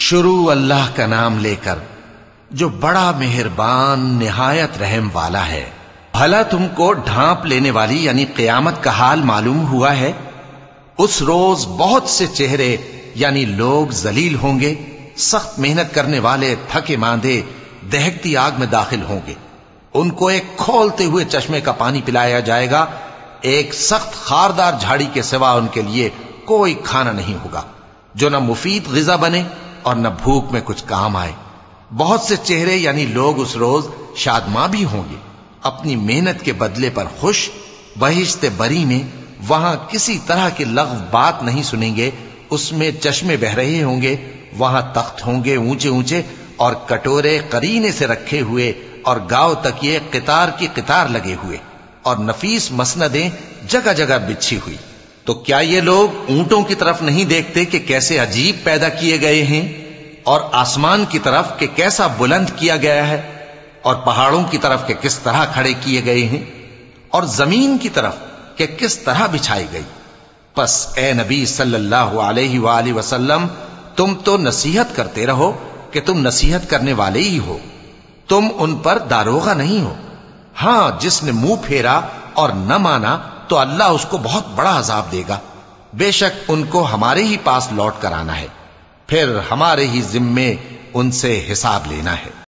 شروع اللہ کا نام لے کر جو بڑا مہربان نہایت رحم والا ہے۔ بھلا تم کو ڈھانپ لینے والی یعنی قیامت کا حال معلوم ہوا ہے؟ اس روز بہت سے چہرے یعنی لوگ ذلیل ہوں گے، سخت محنت کرنے والے تھکے ماندے دہکتی آگ میں داخل ہوں گے۔ ان کو ایک کھولتے ہوئے چشمے کا پانی پلایا جائے گا، ایک سخت خاردار جھاڑی کے سوا ان کے لیے کوئی کھانا نہیں ہوگا جو نہ مفید غذا بنے اور نہ بھوک میں کچھ کام آئے۔ بہت سے چہرے یعنی لوگ اس روز شادماں بھی ہوں گے، اپنی محنت کے بدلے پر خوش، بہشت بری میں وہاں کسی طرح کی لغو بات نہیں سنیں گے، اس میں چشمے بہ رہے ہوں گے، وہاں تخت ہوں گے اونچے اونچے اور کٹورے قرینے سے رکھے ہوئے اور گاؤ تک یہ قطار کی قطار لگے ہوئے اور نفیس مسندیں جگہ جگہ بچھی ہوئی۔ تو کیا یہ لوگ اونٹوں کی طرف نہیں دیکھتے کہ کیسے عجیب پیدا کیے گئے ہیں، اور آسمان کی طرف کہ کیسا بلند کیا گیا ہے، اور پہاڑوں کی طرف کہ کس طرح کھڑے کیے گئے ہیں، اور زمین کی طرف کہ کس طرح بچھائی گئی؟ پس اے نبی صلی اللہ علیہ وآلہ وسلم، تم تو نصیحت کرتے رہو کہ تم نصیحت کرنے والے ہی ہو، تم ان پر داروغہ نہیں ہو۔ ہاں، جس نے منہ پھیرا اور نہ مانا تو اللہ اس کو بہت بڑا عذاب دے گا۔ بے شک ان کو ہمارے ہی پاس لوٹ کر آنا ہے، پھر ہمارے ہی ذمے ان سے حساب لینا ہے۔